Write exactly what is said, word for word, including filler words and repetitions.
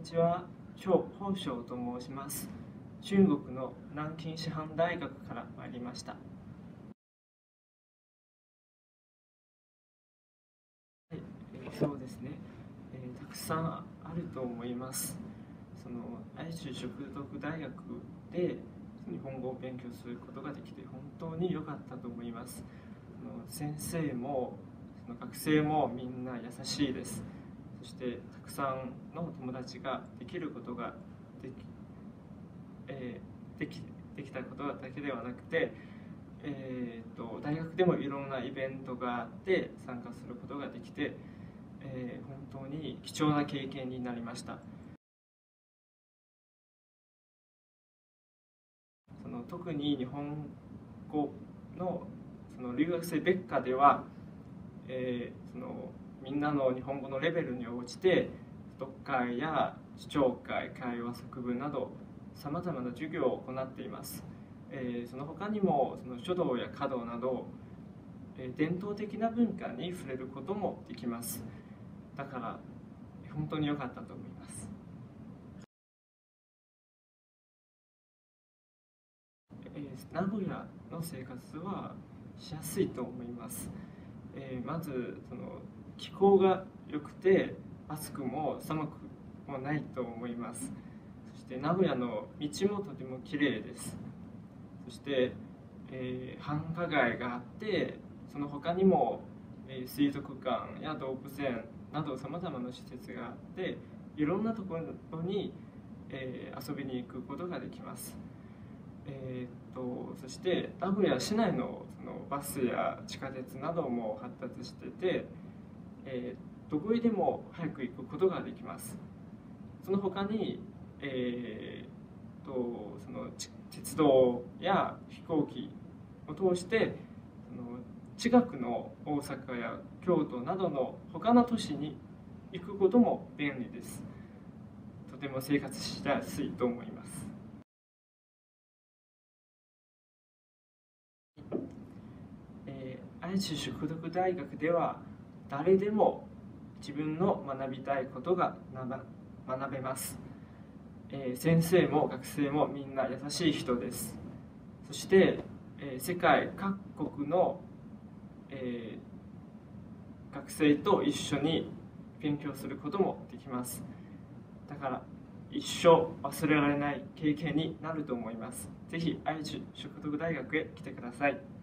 ちは、張宝章と申します。中国の南京師範大学から参りました。はい、えー、そうですね、えー、たくさんあると思います。その愛知淑徳大学で日本語を勉強することができて本当に良かったと思います。その先生もその学生もみんな優しいです。そしてたくさんの友達ができることができ、えー、でき、できたことだけではなくて、えー、と大学でもいろんなイベントがあって参加することができて、えー、本当に貴重な経験になりました。その特に日本語の、その留学生別科では、えー、そのみんなの日本語のレベルに応じて読解や視聴会、会話作文などさまざまな授業を行っています。えー、その他にもその書道や華道など、えー、伝統的な文化に触れることもできます。だから本当に良かったと思います。えー、名古屋の生活はしやすいと思います。えー、まずその気候が良くて暑くも寒くもないと思います。そして名古屋の道もとても綺麗です。そして、えー、繁華街があって、その他にも、えー、水族館や動物園などさまざまな施設があって、いろんなところに、えー、遊びに行くことができます。えー、っとそして名古屋市内の、そのバスや地下鉄なども発達してて、えー、どこへでも早く行くことができます。その他に、えー、とその鉄道や飛行機を通してその近くの大阪や京都などの他の都市に行くことも便利です。とても生活しやすいと思います。えー、愛知淑徳大学では誰でも自分の学びたいことが学べます。えー、先生も学生もみんな優しい人です。そして、えー、世界各国の、えー、学生と一緒に勉強することもできます。だから一生忘れられない経験になると思います。ぜひ愛知淑徳大学へ来てください。